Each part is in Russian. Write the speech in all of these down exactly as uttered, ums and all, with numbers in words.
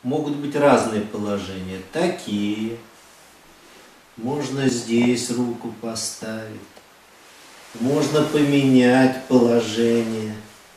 Могут быть разные положения. Такие. Можно здесь руку поставить. Можно поменять положение.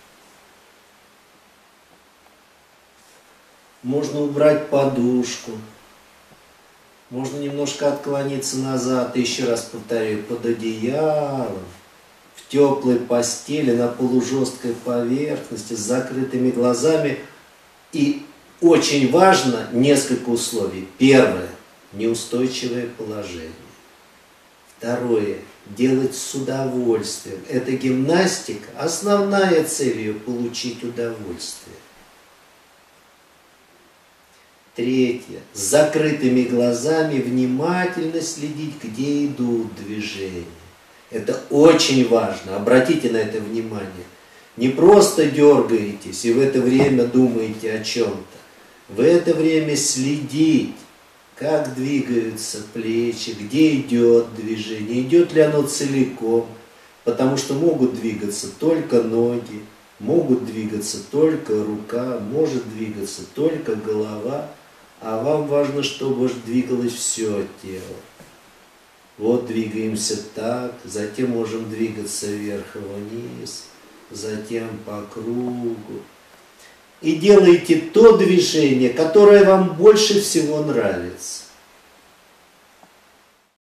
Можно убрать подушку. Можно немножко отклониться назад. Еще раз повторю, под одеялом, в теплой постели, на полужесткой поверхности, с закрытыми глазами. И очень важно несколько условий. Первое – неустойчивое положение. Второе – делать с удовольствием. Эта гимнастика, основная цель ее – получить удовольствие. Третье. С закрытыми глазами внимательно следить, где идут движения. Это очень важно. Обратите на это внимание. Не просто дергаетесь и в это время думаете о чем-то. В это время следить, как двигаются плечи, где идет движение, идет ли оно целиком. Потому что могут двигаться только ноги, могут двигаться только рука, может двигаться только голова. А вам важно, чтобы двигалось все тело. Вот двигаемся так, затем можем двигаться вверх и вниз, затем по кругу. И делайте то движение, которое вам больше всего нравится.